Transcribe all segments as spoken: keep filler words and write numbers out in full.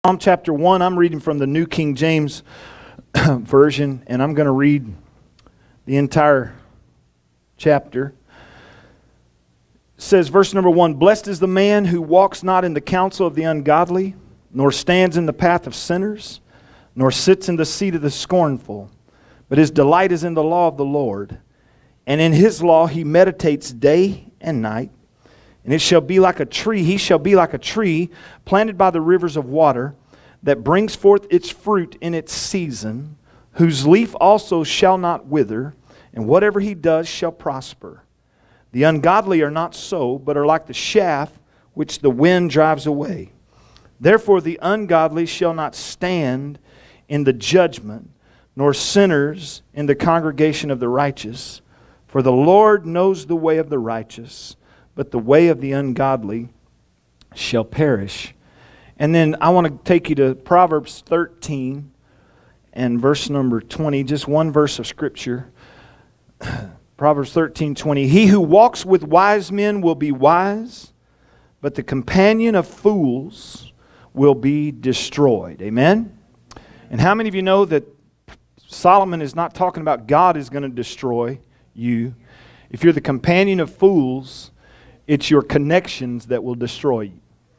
Psalm chapter one, I'm reading from the New King James Version, and I'm going to read the entire chapter. It says, verse number one, "Blessed is the man who walks not in the counsel of the ungodly, nor stands in the path of sinners, nor sits in the seat of the scornful. But his delight is in the law of the Lord, and in his law he meditates day and night. And it shall be like a tree, he shall be like a tree planted by the rivers of water, that brings forth its fruit in its season, whose leaf also shall not wither, and whatever he does shall prosper. The ungodly are not so, but are like the chaff which the wind drives away. Therefore the ungodly shall not stand in the judgment, nor sinners in the congregation of the righteous. For the Lord knows the way of the righteous, but the way of the ungodly shall perish." And then I want to take you to Proverbs thirteen and verse number twenty, just one verse of Scripture. Proverbs thirteen twenty, "He who walks with wise men will be wise, but the companion of fools will be destroyed." Amen? And how many of you know that Solomon is not talking about God is going to destroy you? If you're the companion of fools, it's your connections that will destroy you.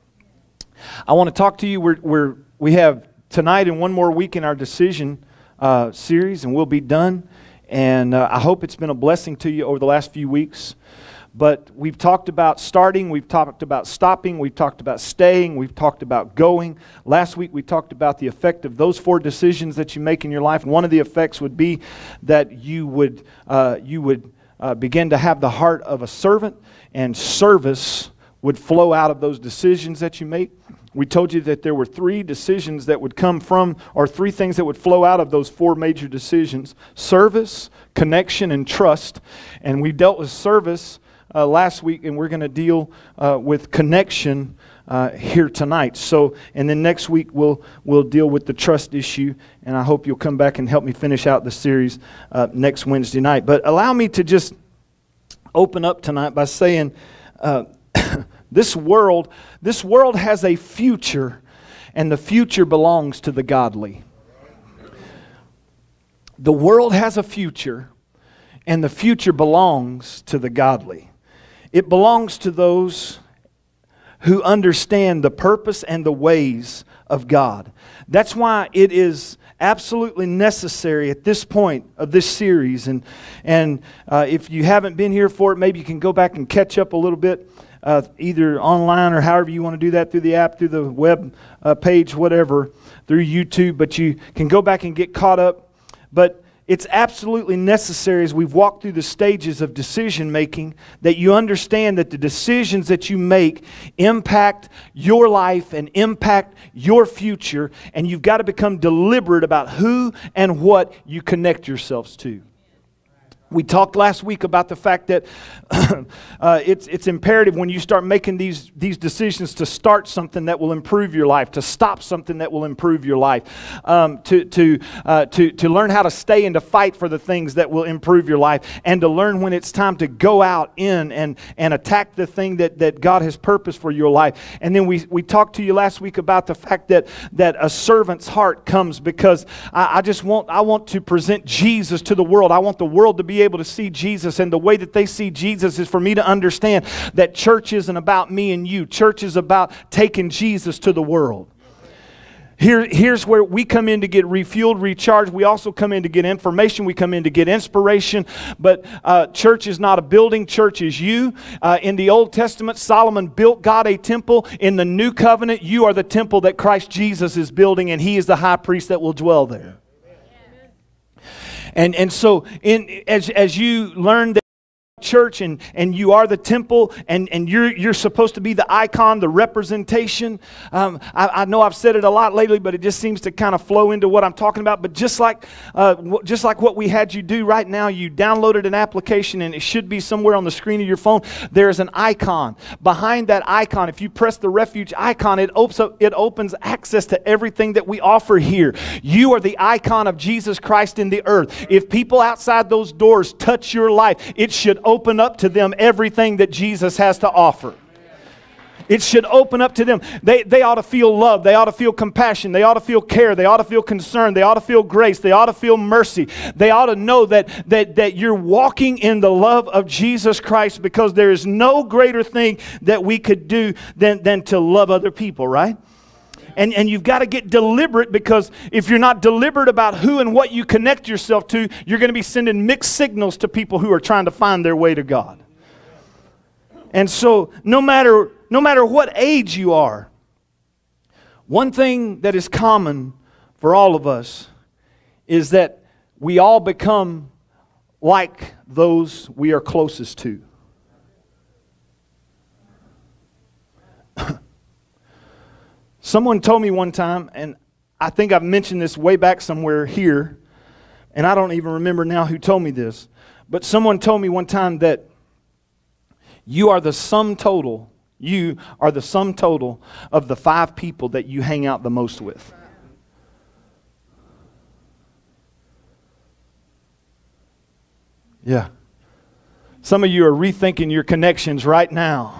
I want to talk to you. We're, we're, we have tonight and one more week in our decision uh, series, and we'll be done. And uh, I hope it's been a blessing to you over the last few weeks. But we've talked about starting, we've talked about stopping, we've talked about staying, we've talked about going. Last week we talked about the effect of those four decisions that you make in your life. One of the effects would be that you would, uh, you would uh, begin to have the heart of a servant, and service would flow out of those decisions that you make. We told you that there were three decisions that would come from, or three things that would flow out of those four major decisions: service, connection, and trust. And we dealt with service uh, last week, and we're going to deal uh, with connection uh, here tonight. So, and then next week we'll we'll deal with the trust issue, and I hope you'll come back and help me finish out the series uh, next Wednesday night. But allow me to just open up tonight by saying, uh, This world, this world has a future, and the future belongs to the godly. The world has a future, and the future belongs to the godly. It belongs to those who understand the purpose and the ways of God. That's why it is absolutely necessary at this point of this series, and and uh, if you haven't been here for it, maybe you can go back and catch up a little bit. Uh, either online or however you want to do that, through the app, through the web uh, page, whatever, through YouTube. But you can go back and get caught up. But it's absolutely necessary, as we've walked through the stages of decision making, that you understand that the decisions that you make impact your life and impact your future. And you've got to become deliberate about who and what you connect yourselves to. We talked last week about the fact that uh, it's it's imperative when you start making these these decisions to start something that will improve your life, to stop something that will improve your life, um, to to uh, to to learn how to stay and to fight for the things that will improve your life, and to learn when it's time to go out in and and attack the thing that that God has purposed for your life. And then we we talked to you last week about the fact that that a servant's heart comes because I, I just want I want to present Jesus to the world. I want the world to be able to see Jesus, and the way that they see Jesus is for me to understand that church isn't about me and you. Church is about taking Jesus to the world. Here, here's where we come in to get refueled, recharged. We also come in to get information. We come in to get inspiration. But uh, church is not a building. Church is you. Uh, in the Old Testament, Solomon built God a temple. In the New Covenant, you are the temple that Christ Jesus is building, and He is the high priest that will dwell there. And and so in as as you learn that church and and you are the temple, and and you're you're supposed to be the icon, the representation. um, I, I know I've said it a lot lately, but it just seems to kind of flow into what I'm talking about. But just like uh, w- just like what we had you do right now, you downloaded an application, and it should be somewhere on the screen of your phone. There's an icon. Behind that icon, if you press the refuge icon, it opens up, it opens access to everything that we offer here. You are the icon of Jesus Christ in the earth. If people outside those doors touch your life, it should open up to them everything that Jesus has to offer. It should open up to them. They, they ought to feel love. They ought to feel compassion. They ought to feel care. They ought to feel concern. They ought to feel grace. They ought to feel mercy. They ought to know that, that, that you're walking in the love of Jesus Christ, because there is no greater thing that we could do than, than to love other people, right? And, and you've got to get deliberate, because if you're not deliberate about who and what you connect yourself to, you're going to be sending mixed signals to people who are trying to find their way to God. And so no matter, no matter what age you are, one thing that is common for all of us is that we all become like those we are closest to. Someone told me one time, and I think I've mentioned this way back somewhere here, and I don't even remember now who told me this, but someone told me one time that you are the sum total, you are the sum total of the five people that you hang out the most with. Yeah. Some of you are rethinking your connections right now.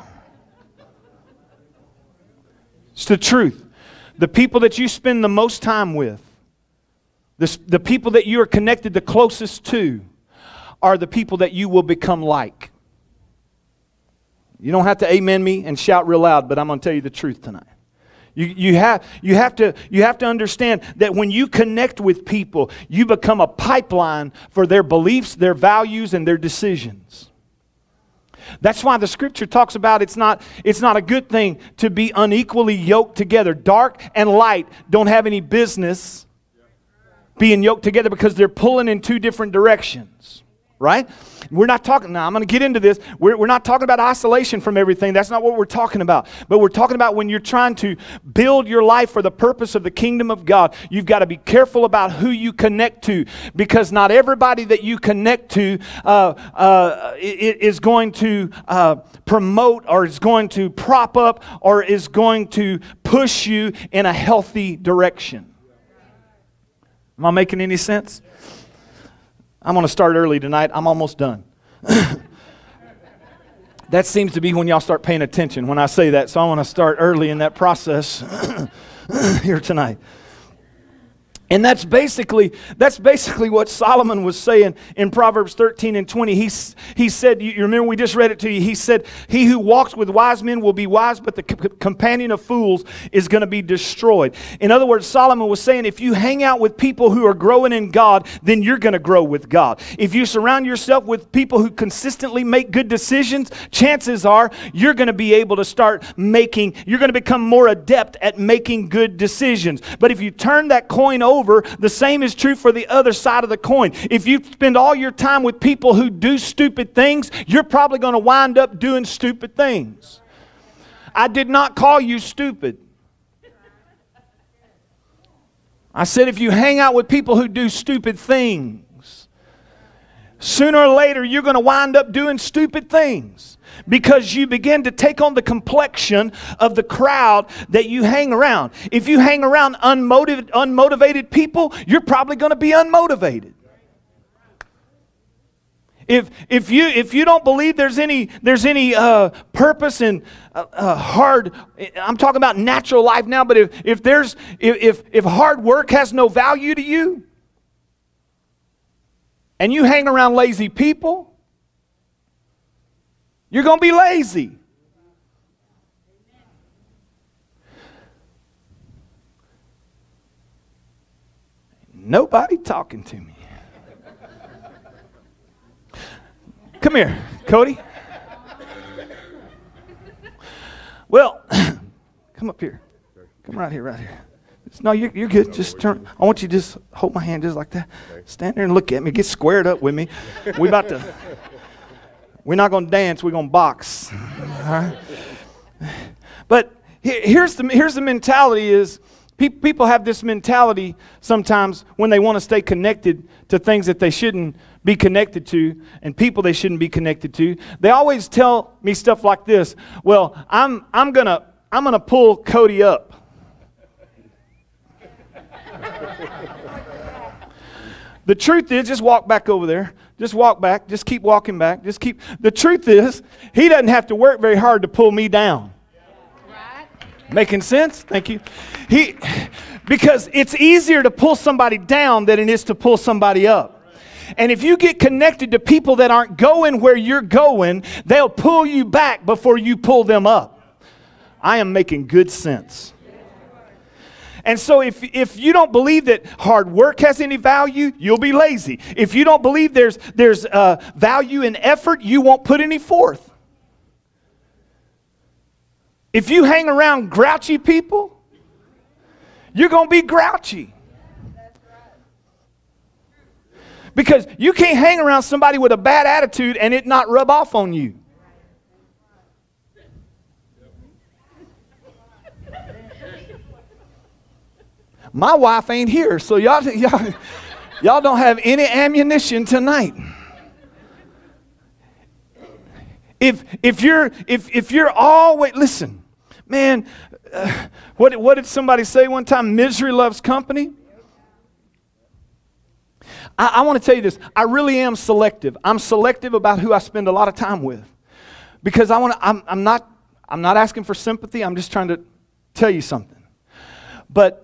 It's the truth. The people that you spend the most time with, the, the people that you are connected the closest to, are the people that you will become like. You don't have to amen me and shout real loud, but I'm going to tell you the truth tonight. You, you, have, you, have to, you have to understand that when you connect with people, you become a pipeline for their beliefs, their values, and their decisions. That's why the Scripture talks about it's not, it's not a good thing to be unequally yoked together. Dark and light don't have any business being yoked together, because they're pulling in two different directions. Right? We're not talking, now I'm going to get into this. We're, we're not talking about isolation from everything. That's not what we're talking about. But we're talking about when you're trying to build your life for the purpose of the kingdom of God, you've got to be careful about who you connect to, because not everybody that you connect to uh, uh, is going to uh, promote, or is going to prop up, or is going to push you in a healthy direction. Am I making any sense? I'm going to start early tonight. I'm almost done. That seems to be when y'all start paying attention when I say that. So I want to start early in that process here tonight. And that's basically, that's basically what Solomon was saying in Proverbs thirteen and twenty. He, he said, you remember we just read it to you, he said, he who walks with wise men will be wise, but the c- companion of fools is going to be destroyed. In other words, Solomon was saying, if you hang out with people who are growing in God, then you're going to grow with God. If you surround yourself with people who consistently make good decisions, chances are you're going to be able to start making, you're going to become more adept at making good decisions. But if you turn that coin over, Over, the same is true for the other side of the coin. If you spend all your time with people who do stupid things, you're probably going to wind up doing stupid things. I did not call you stupid. I said if you hang out with people who do stupid things, sooner or later you're going to wind up doing stupid things. Because you begin to take on the complexion of the crowd that you hang around. If you hang around unmotivated, unmotivated people, you're probably going to be unmotivated. If if you if you don't believe there's any there's any uh, purpose in uh, uh, hard, I'm talking about natural life now. But if if there's if, if if hard work has no value to you, and you hang around lazy people, you're going to be lazy. Nobody talking to me. Come here, Cody. Well, come up here. Come right here, right here. No, you're, you're good. Just turn. I want you to just hold my hand just like that. Stand there and look at me. Get squared up with me. We about to... We're not going to dance. We're going to box. All right? But here's the, here's the mentality is, pe- people have this mentality sometimes when they want to stay connected to things that they shouldn't be connected to and people they shouldn't be connected to. They always tell me stuff like this. Well, I'm, I'm going to I'm gonna pull Cody up. The truth is, just walk back over there. Just walk back. Just keep walking back. Just keep. The truth is, he doesn't have to work very hard to pull me down. Making sense? Thank you. He, because it's easier to pull somebody down than it is to pull somebody up. And if you get connected to people that aren't going where you're going, they'll pull you back before you pull them up. I am making good sense. And so if, if you don't believe that hard work has any value, you'll be lazy. If you don't believe there's, there's uh, value in effort, you won't put any forth. If you hang around grouchy people, you're going to be grouchy. Because you can't hang around somebody with a bad attitude and it not rub off on you. My wife ain't here, so y'all, y'all, y'all don't have any ammunition tonight. If if you're if if you're always listen, man, uh, what what did somebody say one time? Misery loves company. I, I want to tell you this. I really am selective. I'm selective about who I spend a lot of time with, because I want to. I'm I'm not I'm not asking for sympathy. I'm just trying to tell you something. But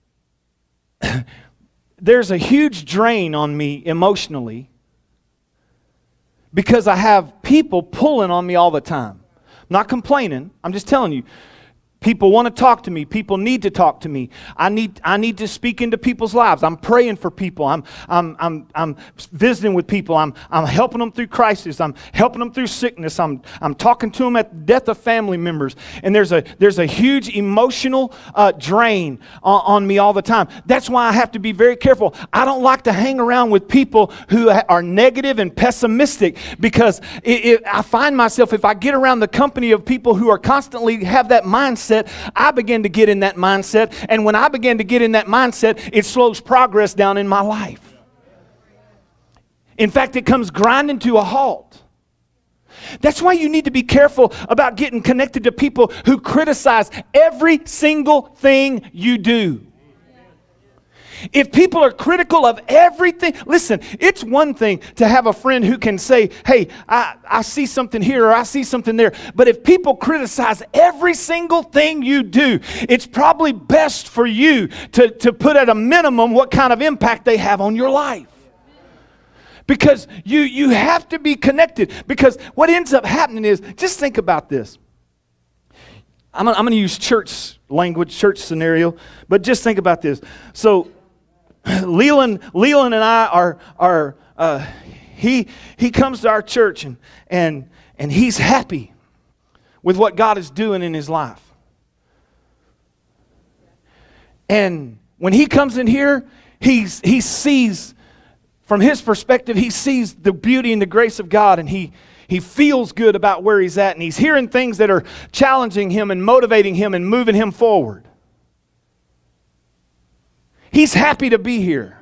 there's a huge drain on me emotionally because I have people pulling on me all the time. I'm not complaining. I'm just telling you. People want to talk to me. People need to talk to me. I need I need to speak into people's lives. I'm praying for people. I'm I'm I'm I'm visiting with people. I'm I'm helping them through crisis. I'm helping them through sickness. I'm I'm talking to them at the death of family members. And there's a there's a huge emotional uh, drain on, on me all the time. That's why I have to be very careful. I don't like to hang around with people who are negative and pessimistic, because it, it, I find myself, if I get around the company of people who are constantly have that mindset, I begin to get in that mindset. And when I begin to get in that mindset, it slows progress down in my life. In fact, it comes grinding to a halt. That's why you need to be careful about getting connected to people who criticize every single thing you do. If people are critical of everything, listen, it's one thing to have a friend who can say, hey, I, I see something here or I see something there. But if people criticize every single thing you do, it's probably best for you to, to put at a minimum what kind of impact they have on your life. Because you, you have to be connected. Because what ends up happening is, just think about this. I'm gonna, I'm going to use church language, church scenario, but just think about this. So, Leland, Leland and I are, are uh, he, he comes to our church and, and, and he's happy with what God is doing in his life. And when he comes in here, he's, he sees, from his perspective, he sees the beauty and the grace of God, and he, he feels good about where he's at, and he's hearing things that are challenging him and motivating him and moving him forward. He's happy to be here.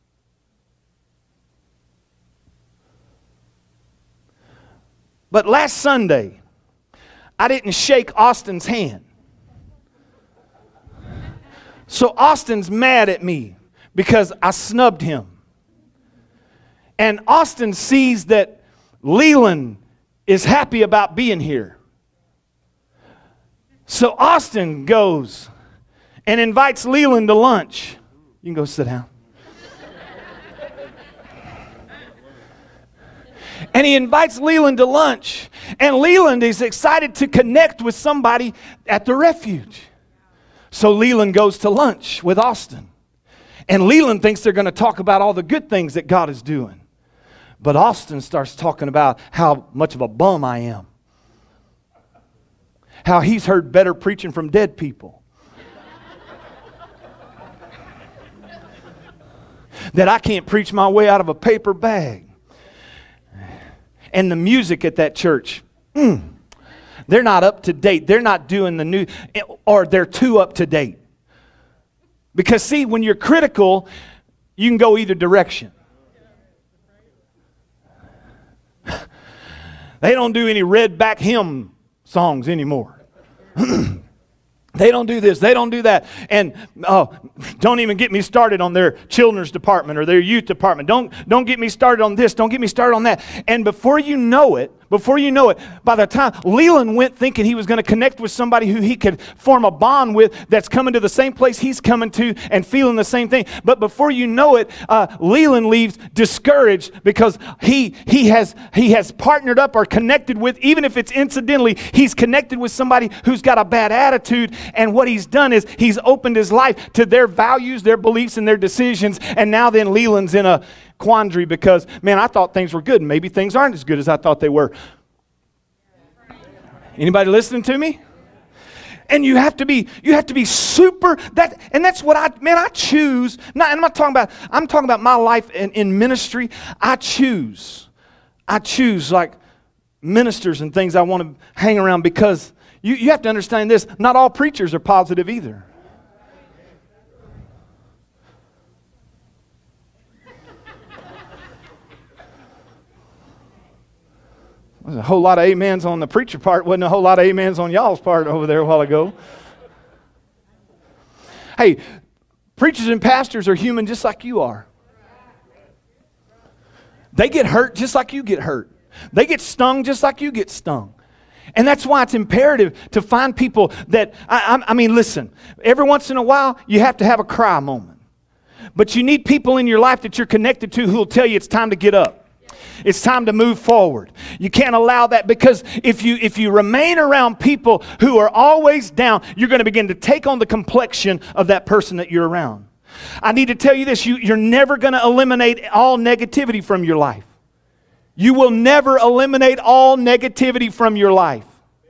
But last Sunday, I didn't shake Austin's hand. So Austin's mad at me because I snubbed him. And Austin sees that Leland is happy about being here. So Austin goes and invites Leland to lunch. You can go sit down. And he invites Leland to lunch. And Leland is excited to connect with somebody at the refuge. So Leland goes to lunch with Austin. And Leland thinks they're going to talk about all the good things that God is doing. But Austin starts talking about how much of a bum I am. How he's heard better preaching from dead people. That I can't preach my way out of a paper bag. And the music at that church, mm, they're not up to date. They're not doing the new, or they're too up to date. Because see, when you're critical, you can go either direction. They don't do any redback hymn songs anymore. They don't do this. They don't do that. And oh, don't even get me started on their children's department or their youth department. Don't, don't get me started on this. Don't get me started on that. And before you know it, Before you know it, by the time Leland went thinking he was going to connect with somebody who he could form a bond with that's coming to the same place he's coming to and feeling the same thing. But before you know it, uh, Leland leaves discouraged because he he has he has partnered up or connected with, even if it's incidentally, he's connected with somebody who's got a bad attitude. And what he's done is he's opened his life to their values, their beliefs, and their decisions. And now then Leland's in a quandary because, man, I thought things were good. Maybe things aren't as good as I thought they were. Anybody listening to me? And you have to be, you have to be super, that, and that's what I, man, I choose, not, I'm not talking about, I'm talking about my life in, in ministry. I choose, I choose like ministers and things I want to hang around because you, you have to understand this, not all preachers are positive either. There's a whole lot of amens on the preacher part. Wasn't a whole lot of amens on y'all's part over there a while ago. Hey, preachers and pastors are human just like you are. They get hurt just like you get hurt. They get stung just like you get stung. And that's why it's imperative to find people that, I, I, I mean, listen, every once in a while, you have to have a cry moment. But you need people in your life that you're connected to who will tell you it's time to get up. It's time to move forward. You can't allow that, because if you if you remain around people who are always down, you're going to begin to take on the complexion of that person that you're around. I need to tell you this, you, you're never going to eliminate all negativity from your life. You will never eliminate all negativity from your life.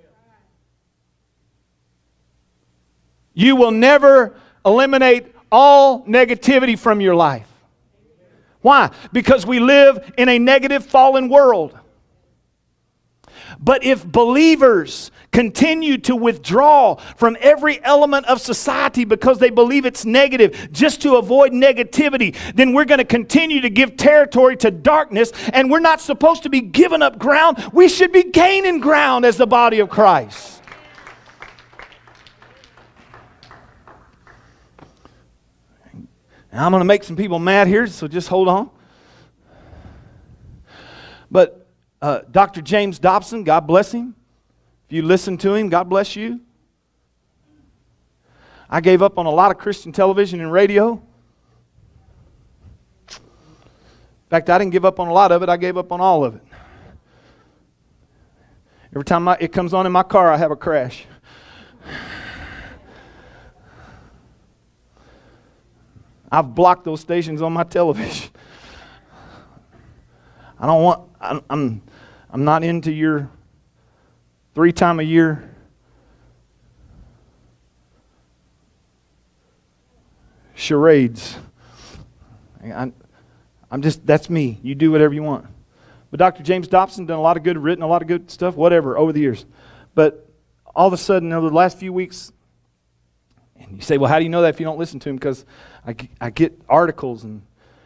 You will never eliminate all negativity from your life. Why? Because we live in a negative, fallen world. But if believers continue to withdraw from every element of society because they believe it's negative just to avoid negativity, then we're going to continue to give territory to darkness, and we're not supposed to be giving up ground. We should be gaining ground as the body of Christ. Now, I'm going to make some people mad here, so just hold on. But uh, Doctor James Dobson, God bless him. If you listen to him, God bless you. I gave up on a lot of Christian television and radio. In fact, I didn't give up on a lot of it. I gave up on all of it. Every time I, it comes on in my car, I have a crash. I've blocked those stations on my television. I don't want, I'm, I'm, I'm not into your three time a year charades. I, I'm just, that's me. You do whatever you want. But Doctor James Dobson done a lot of good, written a lot of good stuff, whatever, over the years. But all of a sudden, over the last few weeks, and you say, well, how do you know that if you don't listen to him? Because I, I get articles and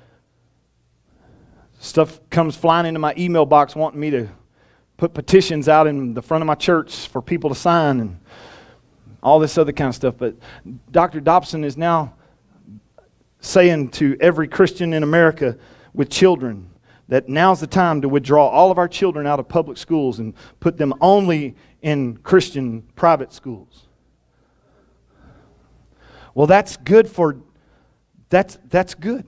stuff comes flying into my email box wanting me to put petitions out in the front of my church for people to sign and all this other kind of stuff. But Doctor Dobson is now saying to every Christian in America with children that now's the time to withdraw all of our children out of public schools and put them only in Christian private schools. Well, that's good for, that's, that's good.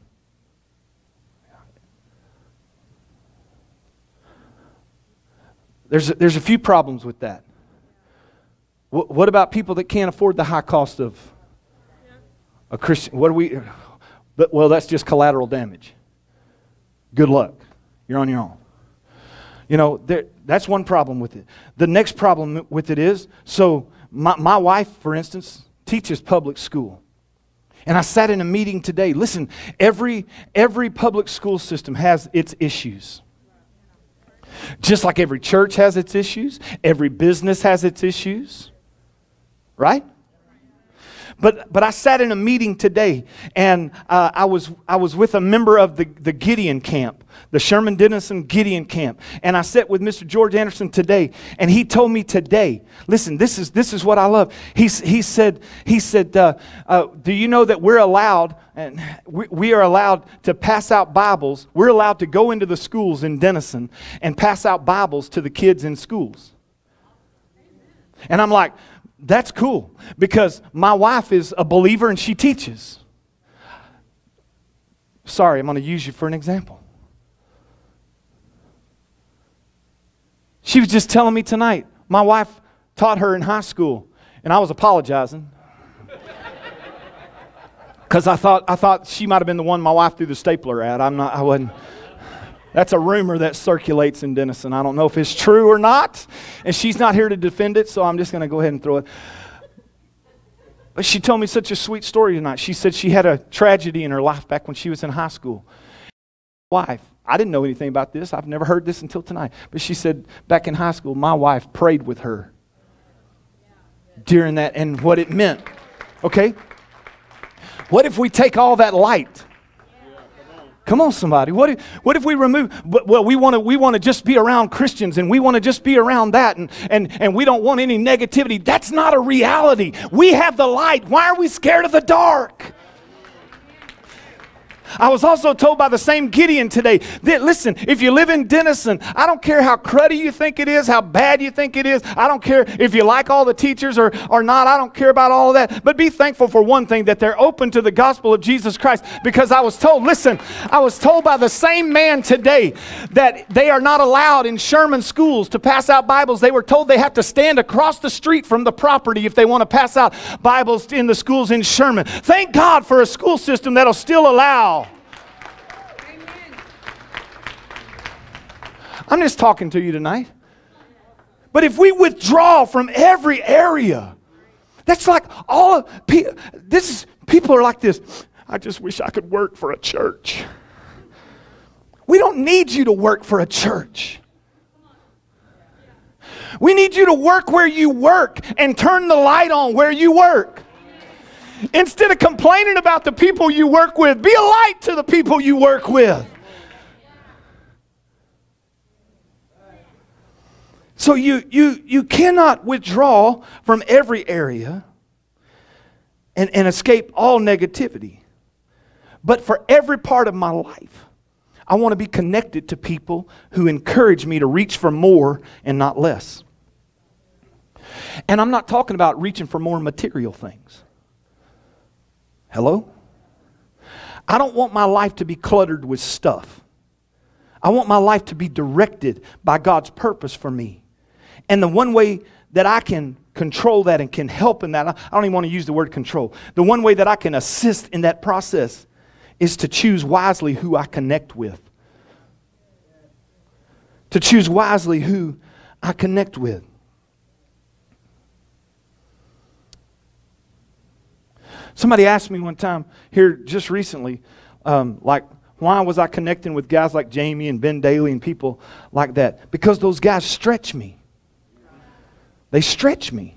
There's a, there's a few problems with that. What, what about people that can't afford the high cost of a Christian? What do we, but, well, that's just collateral damage. Good luck. You're on your own. You know, there, that's one problem with it. The next problem with it is, so my, my wife, for instance, teaches public school. And I sat in a meeting today. Listen, every every public school system has its issues. Just like every church has its issues, every business has its issues. Right? But but I sat in a meeting today, and uh, I was I was with a member of the, the Gideon camp, the Sherman Denison Gideon camp, and I sat with Mister George Anderson today, and he told me today, listen, this is this is what I love. He he said he said, uh, uh, do you know that we're allowed and we, we are allowed to pass out Bibles? We're allowed to go into the schools in Denison and pass out Bibles to the kids in schools. And I'm like, that's cool, because my wife is a believer and she teaches. Sorry, I'm going to use you for an example. She was just telling me tonight, my wife taught her in high school, and I was apologizing because I thought I thought she might have been the one my wife threw the stapler at. I'm not. I wasn't. That's a rumor that circulates in Denison. I don't know if it's true or not. And she's not here to defend it, so I'm just going to go ahead and throw it. But she told me such a sweet story tonight. She said she had a tragedy in her life back when she was in high school. Wife, I didn't know anything about this. I've never heard this until tonight. But she said back in high school, my wife prayed with her during that and what it meant. Okay? What if we take all that light? Come on, somebody. What if, what if we remove, well, we want to we want to just be around Christians, and we want to just be around that, and, and, and we don't want any negativity. That's not a reality. We have the light. Why are we scared of the dark? I was also told by the same Gideon today that, listen, if you live in Denison, I don't care how cruddy you think it is, how bad you think it is. I don't care if you like all the teachers or, or not. I don't care about all of that. But be thankful for one thing, that they're open to the gospel of Jesus Christ. Because I was told, listen, I was told by the same man today that they are not allowed in Sherman schools to pass out Bibles. They were told they have to stand across the street from the property if they want to pass out Bibles in the schools in Sherman. Thank God for a school system that'll still allow. I'm just talking to you tonight. But if we withdraw from every area, that's like all of people. This is people are like this. I just wish I could work for a church. We don't need you to work for a church. We need you to work where you work and turn the light on where you work. Instead of complaining about the people you work with, be a light to the people you work with. So you, you, you cannot withdraw from every area and, and escape all negativity. But for every part of my life, I want to be connected to people who encourage me to reach for more and not less. And I'm not talking about reaching for more material things. Hello? I don't want my life to be cluttered with stuff. I want my life to be directed by God's purpose for me. And the one way that I can control that and can help in that, I don't even want to use the word control. The one way that I can assist in that process is to choose wisely who I connect with. To choose wisely who I connect with. Somebody asked me one time here just recently, um, like, why was I connecting with guys like Jamie and Ben Daly and people like that? Because those guys stretch me. They stretch me.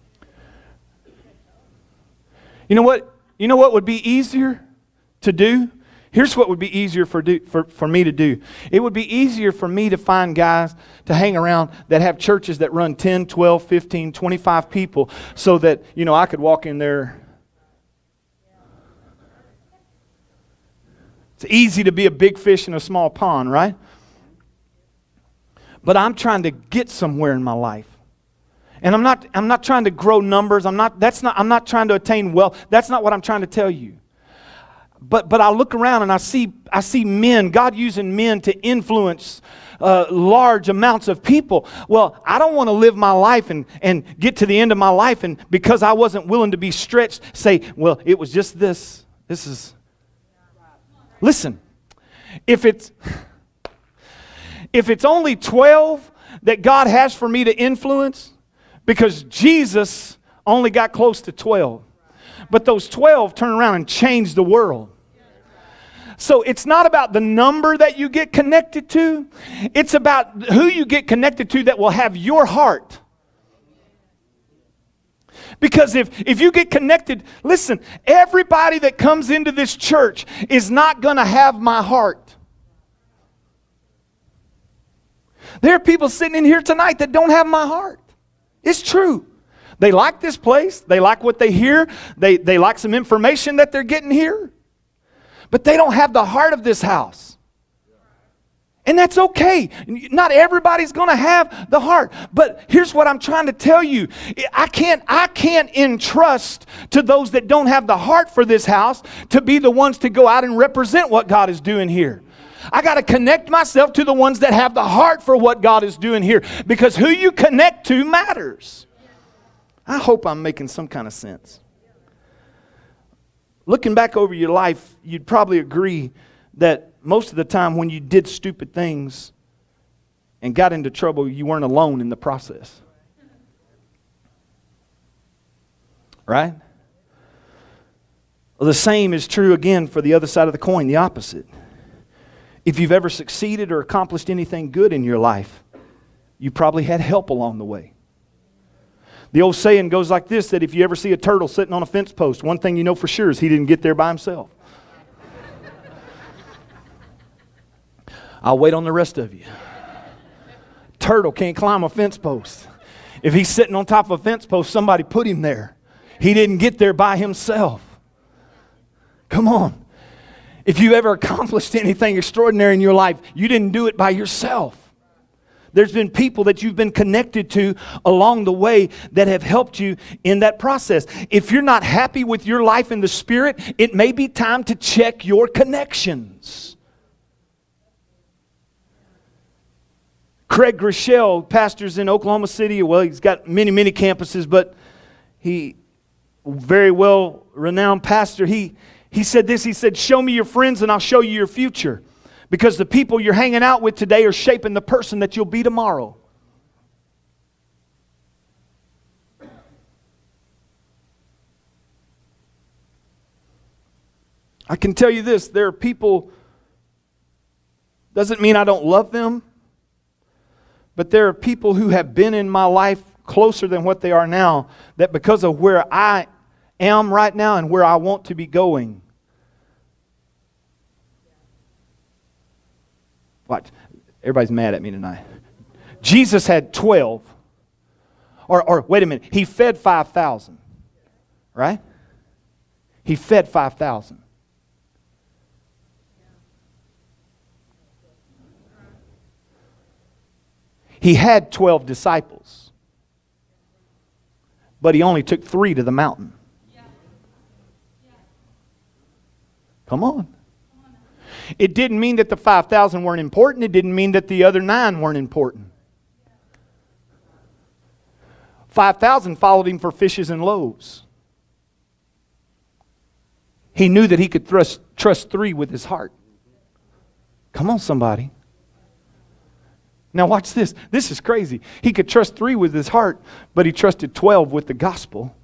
You know what? You know what would be easier to do? Here's what would be easier for, do, for, for me to do. It would be easier for me to find guys to hang around that have churches that run ten, twelve, fifteen, twenty-five people so that, you know, I could walk in there. It's easy to be a big fish in a small pond, right? But I'm trying to get somewhere in my life. And I'm not I'm not trying to grow numbers. I'm not that's not I'm not trying to attain wealth. That's not what I'm trying to tell you. But but I look around and I see I see men, God using men to influence uh, large amounts of people. Well, I don't want to live my life and, and get to the end of my life and because I wasn't willing to be stretched, say, well, it was just this. This is Listen, if it's if it's only twelve that God has for me to influence, because Jesus only got close to twelve. But those twelve turn around and change the world. So it's not about the number that you get connected to. It's about who you get connected to that will have your heart. Because if, if you get connected, listen, everybody that comes into this church is not going to have my heart. There are people sitting in here tonight that don't have my heart. It's true. They like this place. They like what they hear. They, they like some information that they're getting here. But they don't have the heart of this house. And that's okay. Not everybody's going to have the heart. But here's what I'm trying to tell you. I can't, I can't entrust to those that don't have the heart for this house to be the ones to go out and represent what God is doing here. I got to connect myself to the ones that have the heart for what God is doing here. Because who you connect to matters. I hope I'm making some kind of sense. Looking back over your life, you'd probably agree that most of the time when you did stupid things and got into trouble, you weren't alone in the process. Right? Well, the same is true again for the other side of the coin, the opposite. If you've ever succeeded or accomplished anything good in your life, you probably had help along the way. The old saying goes like this, that if you ever see a turtle sitting on a fence post, one thing you know for sure is he didn't get there by himself. I'll wait on the rest of you. Turtle can't climb a fence post. If he's sitting on top of a fence post, somebody put him there. He didn't get there by himself. Come on. If you ever accomplished anything extraordinary in your life, you didn't do it by yourself. There's been people that you've been connected to along the way that have helped you in that process. If you're not happy with your life in the Spirit, it may be time to check your connections. Craig Groeschel pastors in Oklahoma City. Well, he's got many, many campuses, but he, very well renowned pastor, he, he said this, he said, show me your friends and I'll show you your future. Because the people you're hanging out with today are shaping the person that you'll be tomorrow. I can tell you this, there are people, doesn't mean I don't love them, but there are people who have been in my life closer than what they are now, that because of where I am right now and where I want to be going. What? Everybody's mad at me tonight. Jesus had twelve. Or, or wait a minute, he fed five thousand. Right? He fed five thousand. He had twelve disciples, but he only took three to the mountain. Come on. It didn't mean that the five thousand weren't important. It didn't mean that the other nine weren't important. five thousand followed him for fishes and loaves. He knew that he could thrust, trust three with his heart. Come on, somebody. Now watch this. This is crazy. He could trust three with his heart, but he trusted twelve with the gospel.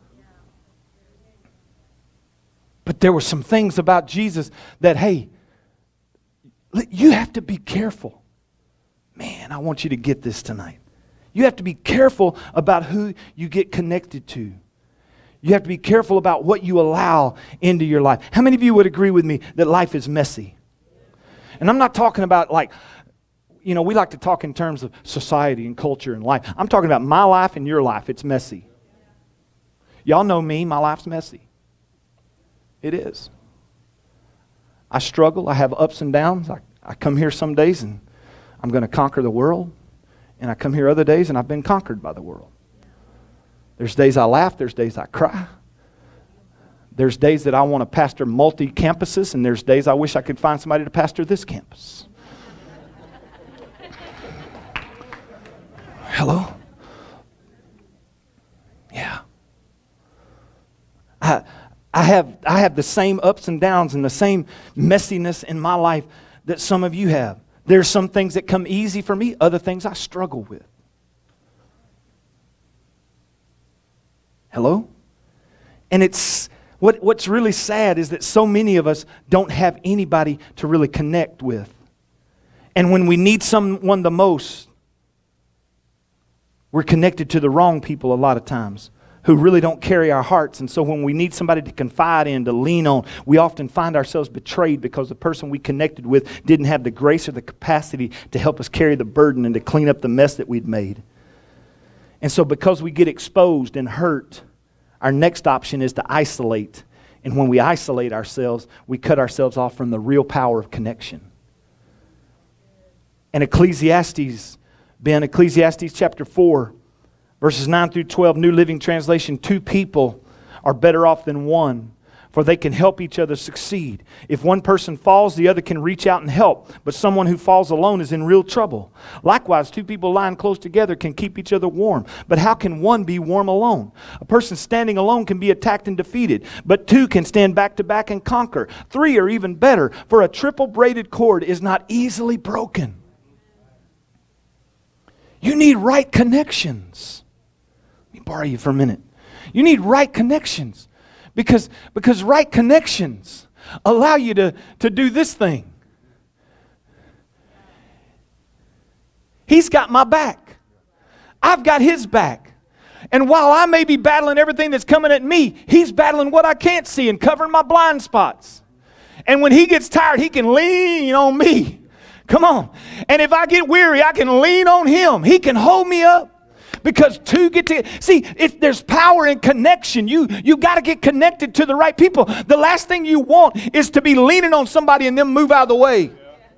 But there were some things about Jesus that, hey, you have to be careful. Man, I want you to get this tonight. You have to be careful about who you get connected to. You have to be careful about what you allow into your life. How many of you would agree with me that life is messy? And I'm not talking about like, you know, we like to talk in terms of society and culture and life. I'm talking about my life and your life. It's messy. Y'all know me. My life's messy. It is. I struggle. I have ups and downs. I, I come here some days and I'm going to conquer the world. And I come here other days and I've been conquered by the world. There's days I laugh. There's days I cry. There's days that I want to pastor multi-campuses, and there's days I wish I could find somebody to pastor this campus. Hello? Yeah. I, I have I have the same ups and downs and the same messiness in my life that some of you have. There's some things that come easy for me, other things I struggle with. Hello? And it's what what's really sad is that so many of us don't have anybody to really connect with. And when we need someone the most, we're connected to the wrong people a lot of times who really don't carry our hearts. And so when we need somebody to confide in, to lean on, we often find ourselves betrayed because the person we connected with didn't have the grace or the capacity to help us carry the burden and to clean up the mess that we'd made. And so because we get exposed and hurt, our next option is to isolate. And when we isolate ourselves, we cut ourselves off from the real power of connection. And Ecclesiastes, Ben, Ecclesiastes chapter four, verses nine through twelve, New Living Translation, two people are better off than one, for they can help each other succeed. If one person falls, the other can reach out and help, but someone who falls alone is in real trouble. Likewise, two people lying close together can keep each other warm, but how can one be warm alone? A person standing alone can be attacked and defeated, but two can stand back to back and conquer. Three are even better, for a triple braided cord is not easily broken. You need right connections. Let me borrow you for a minute. You need right connections. Because, because right connections allow you to, to do this thing. He's got my back. I've got his back. And while I may be battling everything that's coming at me, he's battling what I can't see and covering my blind spots. And when he gets tired, he can lean on me. Come on. And if I get weary, I can lean on him. He can hold me up. Because two get to, see, if there's power in connection, you, you got to get connected to the right people. The last thing you want is to be leaning on somebody and them move out of the way.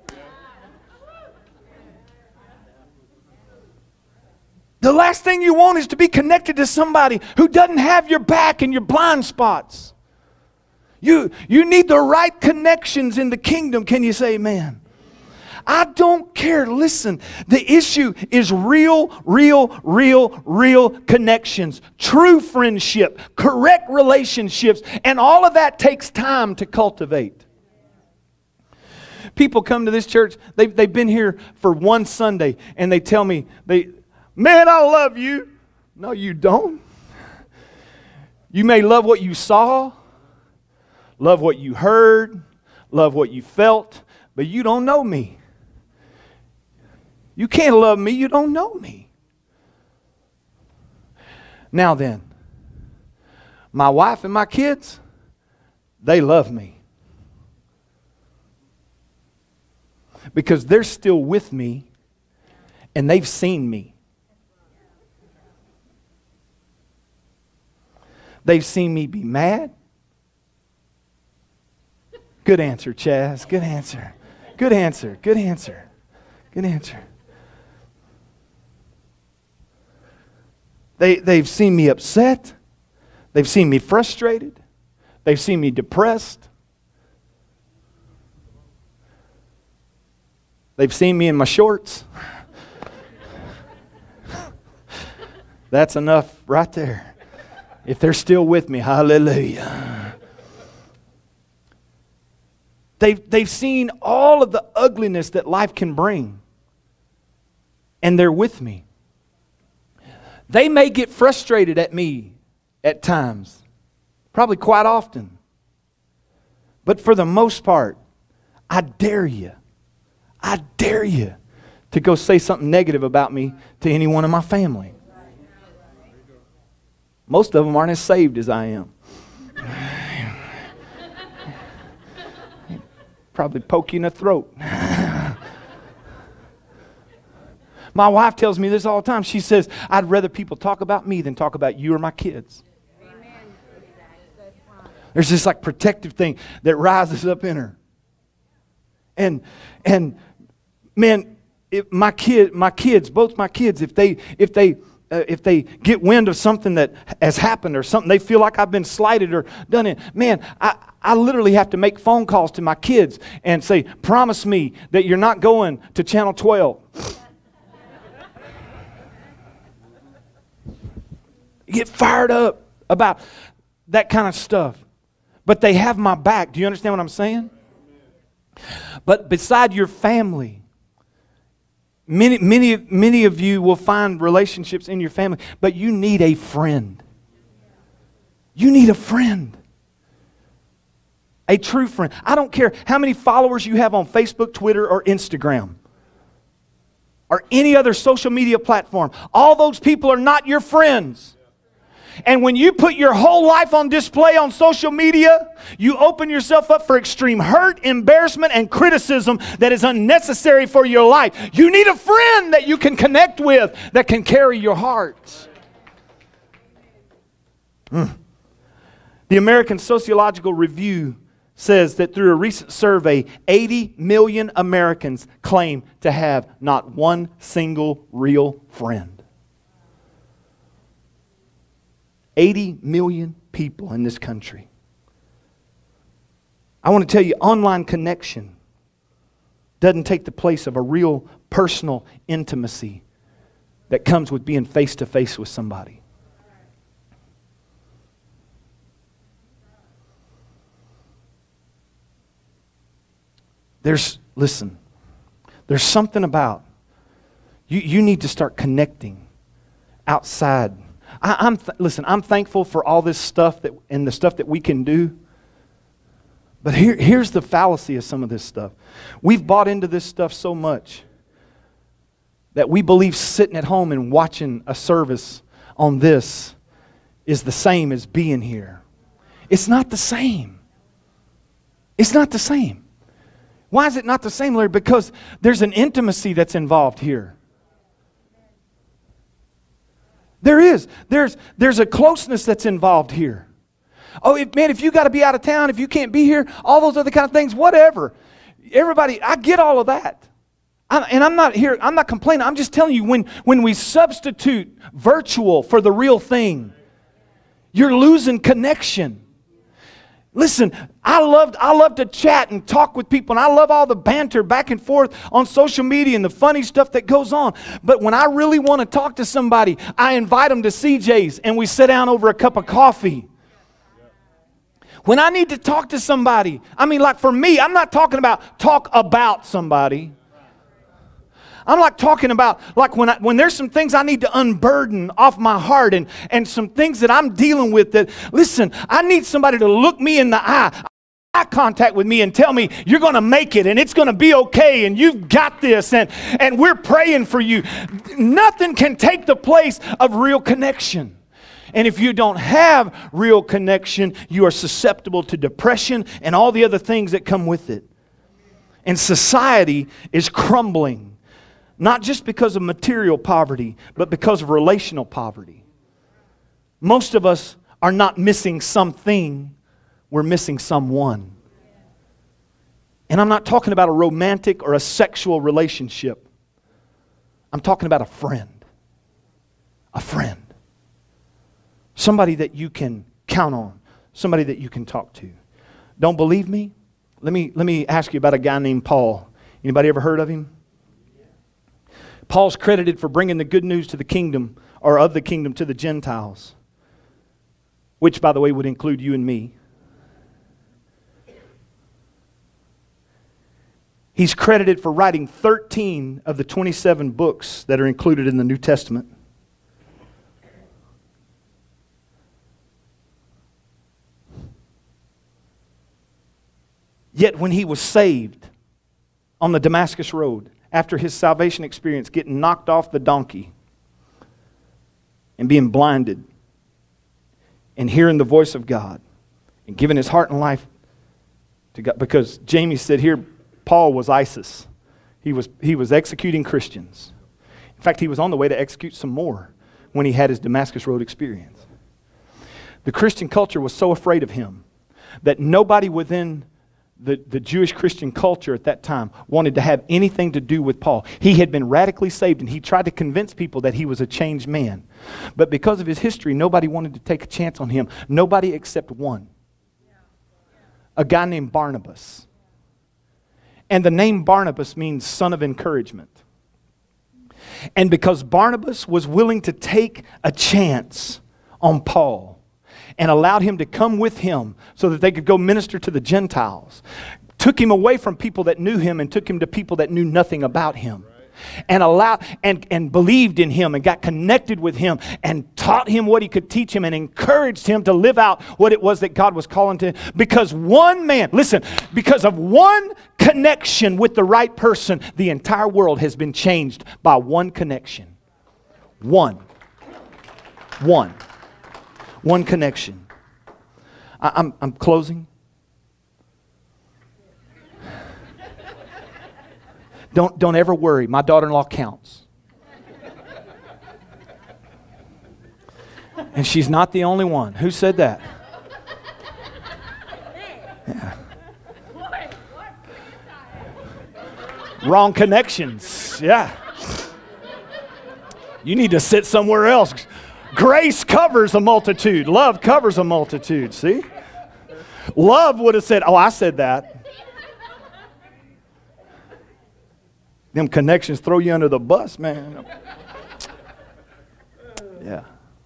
The last thing you want is to be connected to somebody who doesn't have your back and your blind spots. You, you need the right connections in the kingdom. Can you say amen? I don't care. Listen, the issue is real, real, real, real connections, true friendship, correct relationships, and all of that takes time to cultivate. People come to this church, they've, they've been here for one Sunday, and they tell me, they, man, I love you. No, you don't. You may love what you saw, love what you heard, love what you felt, but you don't know me. You can't love me, you don't know me. Now then, my wife and my kids, they love me. Because they're still with me and they've seen me. They've seen me be mad. Good answer, Chaz. Good answer. Good answer. Good answer. Good answer. They, they've seen me upset. They've seen me frustrated. They've seen me depressed. They've seen me in my shorts. That's enough right there. If they're still with me, hallelujah. They've, they've seen all of the ugliness that life can bring. And they're with me. They may get frustrated at me at times, probably quite often. But for the most part, I dare you, I dare you to go say something negative about me to anyone in my family. Most of them aren't as saved as I am. Probably poke you in the throat. My wife tells me this all the time. She says, I'd rather people talk about me than talk about you or my kids. Amen. There's this like protective thing that rises up in her. And and man, if my kid, my kids, both my kids, if they if they uh, if they get wind of something that has happened or something, they feel like I've been slighted or done it. Man, I, I literally have to make phone calls to my kids and say, promise me that you're not going to Channel twelve. You get fired up about that kind of stuff. But they have my back. Do you understand what I'm saying? But beside your family, many, many, many of you will find relationships in your family, but you need a friend. You need a friend. A true friend. I don't care how many followers you have on Facebook, Twitter, or Instagram, or any other social media platform. All those people are not your friends. And when you put your whole life on display on social media, you open yourself up for extreme hurt, embarrassment, and criticism that is unnecessary for your life. You need a friend that you can connect with that can carry your heart. Mm. The American Sociological Review says that through a recent survey, eighty million Americans claim to have not one single real friend. eighty million people in this country. I want to tell you, online connection doesn't take the place of a real personal intimacy that comes with being face to face with somebody. There's, listen, there's something about, you, you need to start connecting outside. I, I'm th- listen, I'm thankful for all this stuff that and the stuff that we can do. But here, here's the fallacy of some of this stuff. We've bought into this stuff so much that we believe sitting at home and watching a service on this is the same as being here. It's not the same. It's not the same. Why is it not the same, Larry? Because there's an intimacy that's involved here. There is. There's, there's a closeness that's involved here. Oh, if, man, if you got to be out of town, if you can't be here, all those other kind of things, whatever. Everybody, I get all of that. I, and I'm not here, I'm not complaining. I'm just telling you, when, when we substitute virtual for the real thing, you're losing connection. Listen, I love, I love to chat and talk with people, and I love all the banter back and forth on social media and the funny stuff that goes on. But when I really want to talk to somebody, I invite them to C J's, and we sit down over a cup of coffee. When I need to talk to somebody, I mean, like for me, I'm not talking about talk about somebody. I'm like talking about, like when I, when there's some things I need to unburden off my heart and, and some things that I'm dealing with that, listen, I need somebody to look me in the eye, eye contact with me and tell me you're going to make it and it's going to be okay and you've got this and, and we're praying for you. Nothing can take the place of real connection. And if you don't have real connection, you are susceptible to depression and all the other things that come with it. And society is crumbling. Not just because of material poverty, but because of relational poverty. Most of us are not missing something, we're missing someone. And I'm not talking about a romantic or a sexual relationship. I'm talking about a friend. A friend. Somebody that you can count on. Somebody that you can talk to. Don't believe me? Let me, let me ask you about a guy named Paul. Anybody ever heard of him? Paul's credited for bringing the good news to the kingdom, or of the kingdom to the Gentiles, which, by the way, would include you and me. He's credited for writing thirteen of the twenty-seven books that are included in the New Testament. Yet when he was saved on the Damascus Road, after his salvation experience, getting knocked off the donkey and being blinded and hearing the voice of God and giving his heart and life to God, because Jamie said here, Paul was ISIS. He was, he was executing Christians. In fact, he was on the way to execute some more when he had his Damascus Road experience. The Christian culture was so afraid of him that nobody within The, the Jewish Christian culture at that time wanted to have anything to do with Paul. He had been radically saved, and he tried to convince people that he was a changed man. But because of his history, nobody wanted to take a chance on him. Nobody except one. A guy named Barnabas. And the name Barnabas means son of encouragement. And because Barnabas was willing to take a chance on Paul, and allowed him to come with him so that they could go minister to the Gentiles, took him away from people that knew him and took him to people that knew nothing about him. Right. And allowed and, and believed in him and got connected with him and taught him what he could teach him and encouraged him to live out what it was that God was calling to him. Because one man, listen, because of one connection with the right person, the entire world has been changed by one connection. One. One. One connection. I, I'm, I'm closing. Don't, don't ever worry. My daughter-in-law counts. And she's not the only one. Who said that? Yeah. Wrong connections. Yeah. You need to sit somewhere else. Grace covers a multitude. Love covers a multitude. See? Love would have said, oh, I said that. Them connections throw you under the bus, man. Yeah.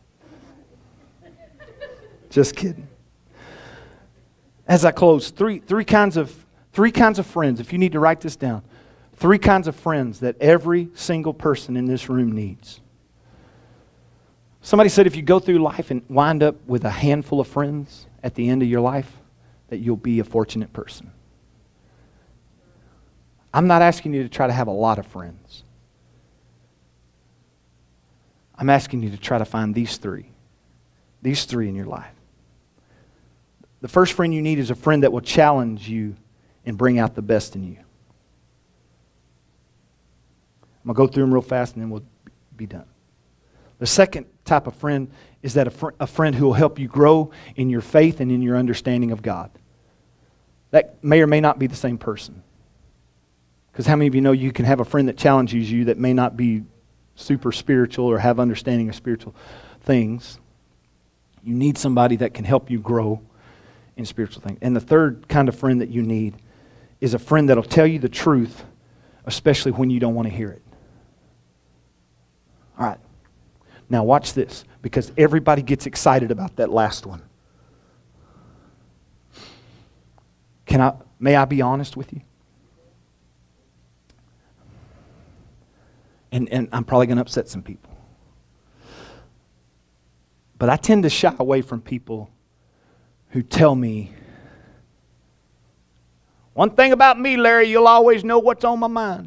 Just kidding. As I close, three three kinds of three kinds of friends. If you need to write this down, three kinds of friends that every single person in this room needs. Somebody said if you go through life and wind up with a handful of friends at the end of your life, that you'll be a fortunate person. I'm not asking you to try to have a lot of friends. I'm asking you to try to find these three. These three in your life. The first friend you need is a friend that will challenge you and bring out the best in you. I'm going to go through them real fast and then we'll be done. The second type of friend is that a, fr- a friend who will help you grow in your faith and in your understanding of God. That may or may not be the same person. Because how many of you know you can have a friend that challenges you that may not be super spiritual or have understanding of spiritual things? You need somebody that can help you grow in spiritual things. And the third kind of friend that you need is a friend that will tell you the truth, especially when you don't want to hear it. All right. Now watch this, because everybody gets excited about that last one. Can I, may I be honest with you? And, and I'm probably going to upset some people. But I tend to shy away from people who tell me, one thing about me, Larry, you'll always know what's on my mind.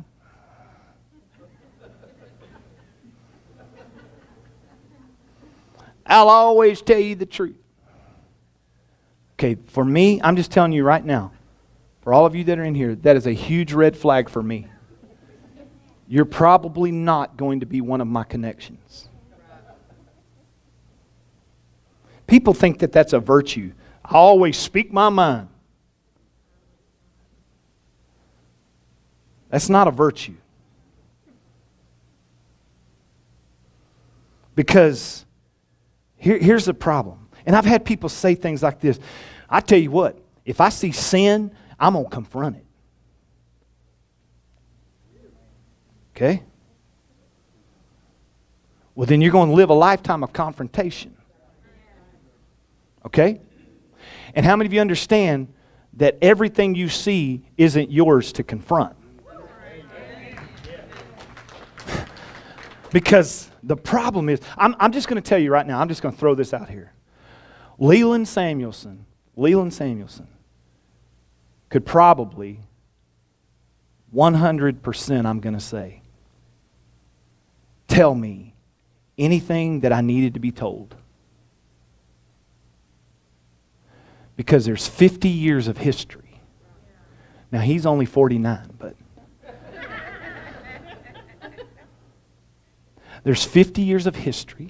I'll always tell you the truth. Okay, for me, I'm just telling you right now, for all of you that are in here, that is a huge red flag for me. You're probably not going to be one of my connections. People think that that's a virtue. I always speak my mind. That's not a virtue. Because here, here's the problem. And I've had people say things like this. I tell you what, if I see sin, I'm going to confront it. Okay? Well, then you're going to live a lifetime of confrontation. Okay? And how many of you understand that everything you see isn't yours to confront? Because the problem is, I'm, I'm just going to tell you right now, I'm just going to throw this out here. Leland Samuelson, Leland Samuelson could probably, one hundred percent I'm going to say, tell me anything that I needed to be told. Because there's fifty years of history. Now, he's only forty-nine, but there's fifty years of history.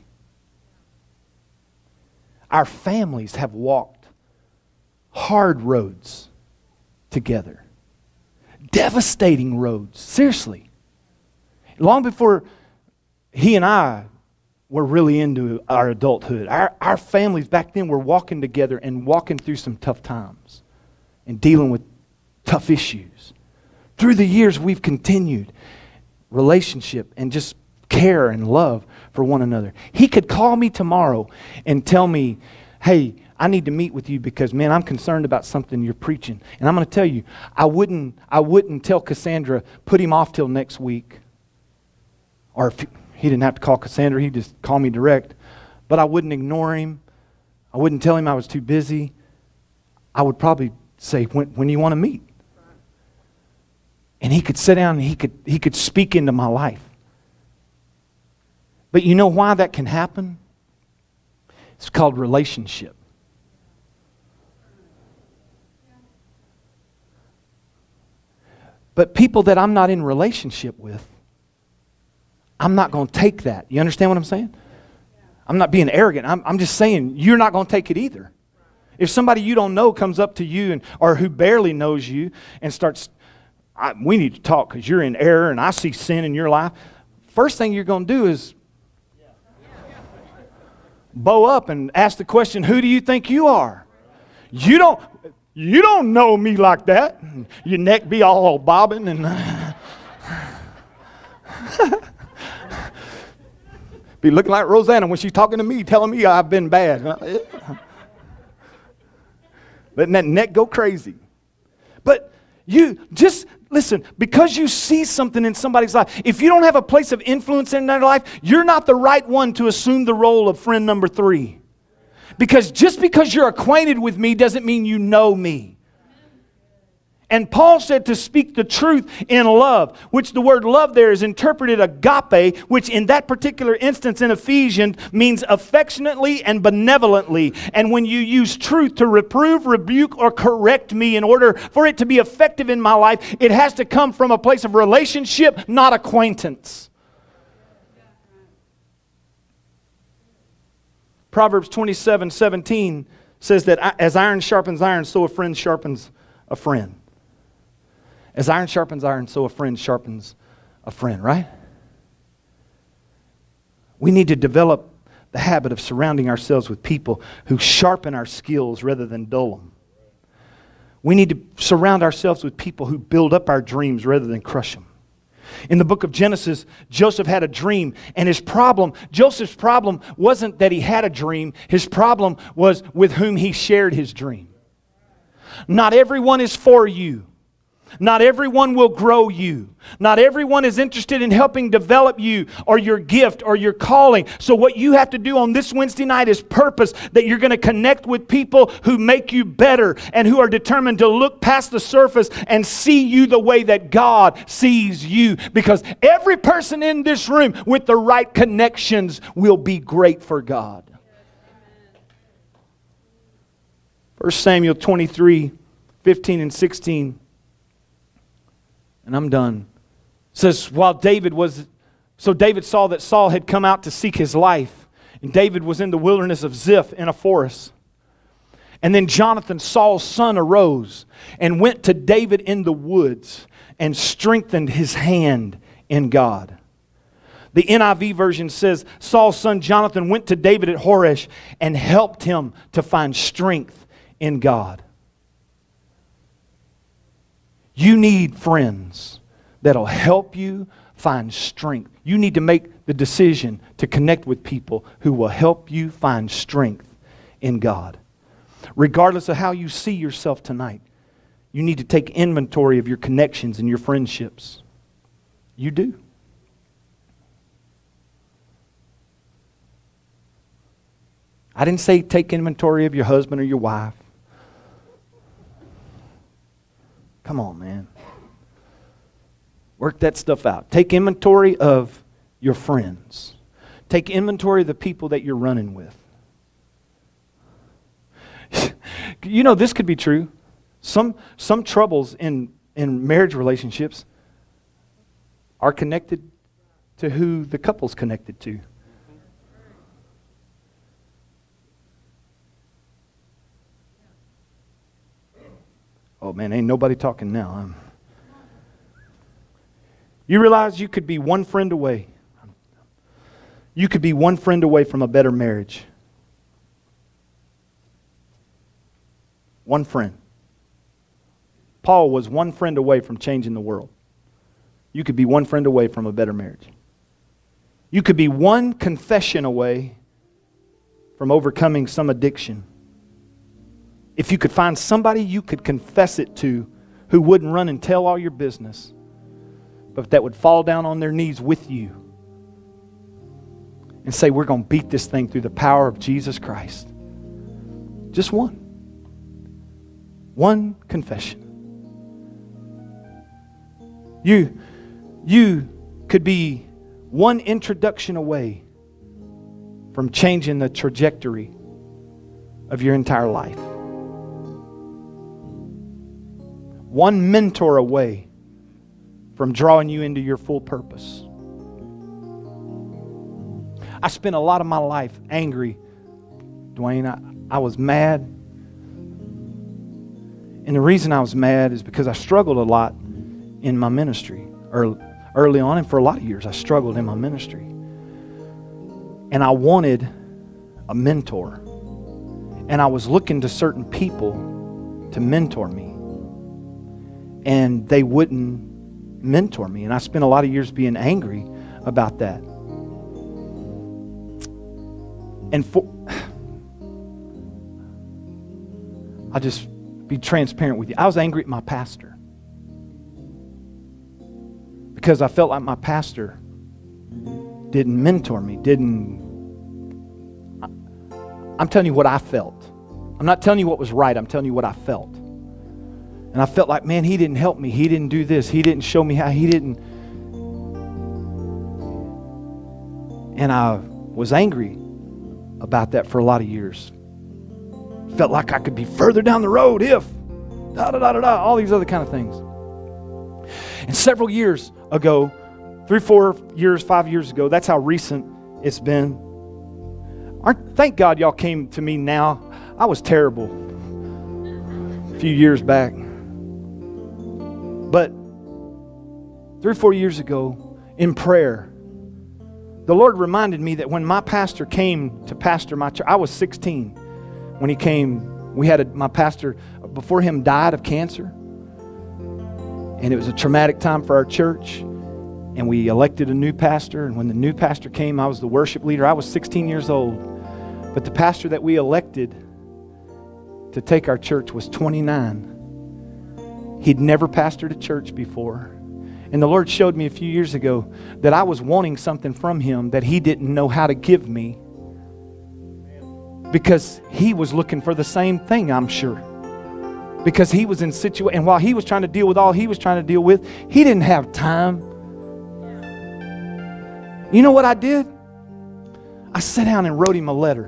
Our families have walked hard roads together. Devastating roads. Seriously. Long before he and I were really into our adulthood, our, our families back then were walking together and walking through some tough times and dealing with tough issues. Through the years, we've continued relationship and just care and love for one another. He could call me tomorrow and tell me, hey, I need to meet with you because, man, I'm concerned about something you're preaching. And I'm going to tell you, I wouldn't, I wouldn't tell Cassandra, put him off till next week. Or if he didn't have to call Cassandra, he'd just call me direct. But I wouldn't ignore him. I wouldn't tell him I was too busy. I would probably say, when, when you want to meet? And he could sit down and he could, he could speak into my life. But you know why that can happen? It's It's called relationship. But people that I'm not in relationship with, I'm not going to take that. You understand what I'm saying? I'm not being arrogant. I'm, I'm just saying you're not going to take it either. If somebody you don't know comes up to you and or who barely knows you and starts, I, we need to talk because you're in error and I see sin in your life. First thing you're going to do is bow up and ask the question, who do you think you are? You don't, you don't know me like that. Your neck be all bobbing and be looking like Rosanna when she's talking to me, telling me I've been bad. Letting that neck go crazy. But you just, listen, because you see something in somebody's life, if you don't have a place of influence in their life, you're not the right one to assume the role of friend number three. Because just because you're acquainted with me doesn't mean you know me. And Paul said to speak the truth in love, which the word love there is interpreted agape, which in that particular instance in Ephesians means affectionately and benevolently. And when you use truth to reprove, rebuke, or correct me in order for it to be effective in my life, it has to come from a place of relationship, not acquaintance. Proverbs twenty-seven seventeen says that as iron sharpens iron, so a friend sharpens a friend. As iron sharpens iron, so a friend sharpens a friend, right? We need to develop the habit of surrounding ourselves with people who sharpen our skills rather than dull them. We need to surround ourselves with people who build up our dreams rather than crush them. In the book of Genesis, Joseph had a dream, and his problem, Joseph's problem wasn't that he had a dream. His problem was with whom he shared his dream. Not everyone is for you. Not everyone will grow you. Not everyone is interested in helping develop you or your gift or your calling. So what you have to do on this Wednesday night is purpose that you're going to connect with people who make you better and who are determined to look past the surface and see you the way that God sees you. Because every person in this room with the right connections will be great for God. First Samuel twenty-three, fifteen and sixteen. And I'm done. It says, while David was, so David saw that Saul had come out to seek his life. And David was in the wilderness of Ziph in a forest. And then Jonathan, Saul's son, arose and went to David in the woods and strengthened his hand in God. The N I V version says, Saul's son Jonathan went to David at Horesh and helped him to find strength in God. You need friends that'll help you find strength. You need to make the decision to connect with people who will help you find strength in God. Regardless of how you see yourself tonight, you need to take inventory of your connections and your friendships. You do. I didn't say take inventory of your husband or your wife. Come on, man. Work that stuff out. Take inventory of your friends. Take inventory of the people that you're running with. You know, this could be true. Some, some troubles in, in marriage relationships are connected to who the couple's connected to. Oh man, ain't nobody talking now. I'm... You realize you could be one friend away. You could be one friend away from a better marriage. One friend. Paul was one friend away from changing the world. You could be one friend away from a better marriage. You could be one confession away from overcoming some addiction. If you could find somebody you could confess it to who wouldn't run and tell all your business, but that would fall down on their knees with you and say, we're going to beat this thing through the power of Jesus Christ. Just one. One confession. You, you could be one introduction away from changing the trajectory of your entire life. One mentor away from drawing you into your full purpose. I spent a lot of my life angry, Dwayne. I, I was mad. And the reason I was mad is because I struggled a lot in my ministry. Early, early on, and for a lot of years, I struggled in my ministry. And I wanted a mentor. And I was looking to certain people to mentor me. And they wouldn't mentor me. And I spent a lot of years being angry about that. And for, I'll just be transparent with you. I was angry at my pastor. Because I felt like my pastor didn't mentor me, didn't... I'm telling you what I felt. I'm not telling you what was right, I'm telling you what I felt. And I felt like, man, he didn't help me. He didn't do this. He didn't show me how. He didn't... And I was angry about that for a lot of years. Felt like I could be further down the road if... Da, da, da, da, da, all these other kind of things. And several years ago, three, four years, five years ago, that's how recent it's been. Aren't, thank God y'all came to me now. I was terrible a few years back. But three or four years ago, in prayer, the Lord reminded me that when my pastor came to pastor my church, I was sixteen when he came. We had a, my pastor before him died of cancer. And it was a traumatic time for our church. And we elected a new pastor. And when the new pastor came, I was the worship leader. I was sixteen years old. But the pastor that we elected to take our church was twenty-nine. He'd never pastored a church before. And the Lord showed me a few years ago that I was wanting something from him that he didn't know how to give me. Because he was looking for the same thing, I'm sure. Because he was in situation, and while he was trying to deal with all he was trying to deal with, he didn't have time. You know what I did? I sat down and wrote him a letter.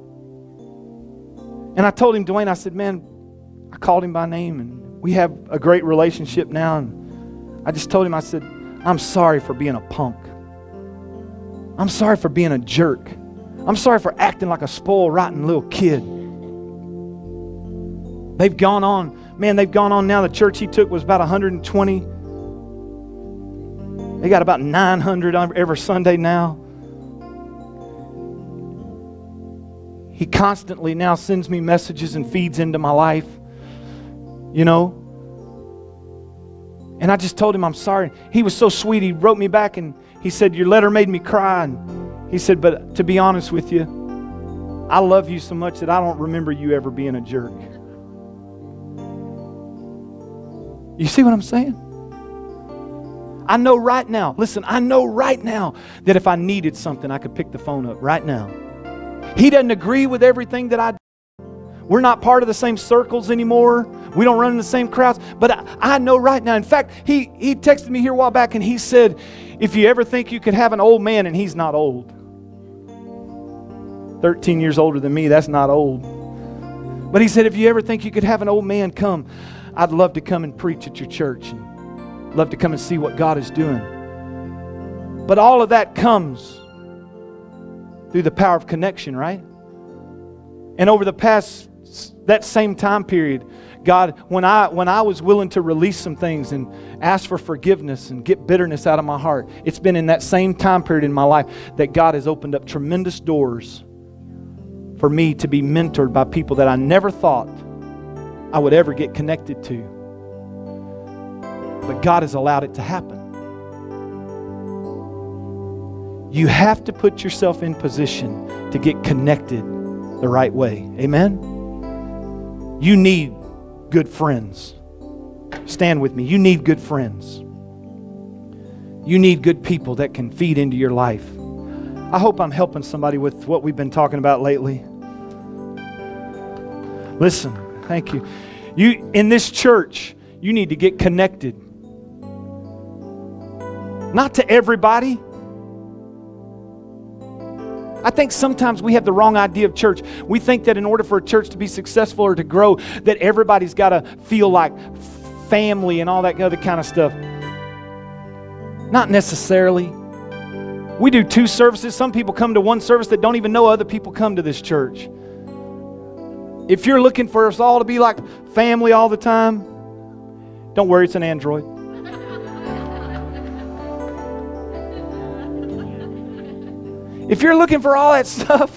And I told him, Dwayne, I said, man, I called him by name, and we have a great relationship now. And I just told him, I said, I'm sorry for being a punk. I'm sorry for being a jerk. I'm sorry for acting like a spoiled, rotten little kid. They've gone on, man, they've gone on now. The church he took was about one hundred twenty. They got about nine hundred every Sunday now. He constantly now sends me messages and feeds into my life, you know. And I just told him I'm sorry. He was so sweet. He wrote me back and he said, your letter made me cry. And he said, but to be honest with you, I love you so much that I don't remember you ever being a jerk. You see what I'm saying? I know right now, listen, I know right now that if I needed something, I could pick the phone up right now. He doesn't agree with everything that I do. We're not part of the same circles anymore. We don't run in the same crowds. But I, I know right now. In fact, he, he texted me here a while back and he said, if you ever think you could have an old man, and he's not old. thirteen years older than me, that's not old. But he said, if you ever think you could have an old man come, I'd love to come and preach at your church. And love to come and see what God is doing. But all of that comes through the power of connection, right? And over the past, that same time period, God, when I when I was willing to release some things and ask for forgiveness and get bitterness out of my heart, it's been in that same time period in my life that God has opened up tremendous doors for me to be mentored by people that I never thought I would ever get connected to. But God has allowed it to happen. You have to put yourself in position to get connected the right way. Amen? You need good friends. Stand with me. You need good friends. You need good people that can feed into your life. I hope I'm helping somebody with what we've been talking about lately. Listen, thank you. You in this church, you need to get connected. Not to everybody. I think sometimes we have the wrong idea of church. We think that in order for a church to be successful or to grow, that everybody's got to feel like family and all that other kind of stuff. Not necessarily. We do two services. Some people come to one service that don't even know other people come to this church. If you're looking for us all to be like family all the time, don't worry, it's an Android. If you're looking for all that stuff,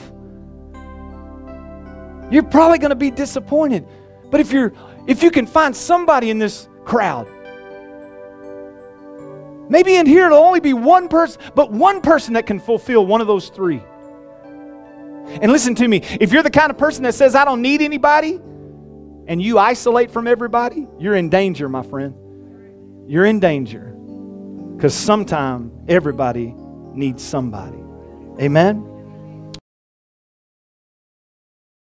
you're probably going to be disappointed. But if you're if you can find somebody in this crowd, maybe in here it'll only be one person, but one person that can fulfill one of those three. And listen to me, if you're the kind of person that says, I don't need anybody, and you isolate from everybody, you're in danger, my friend. You're in danger. Because sometime everybody needs somebody. Amen?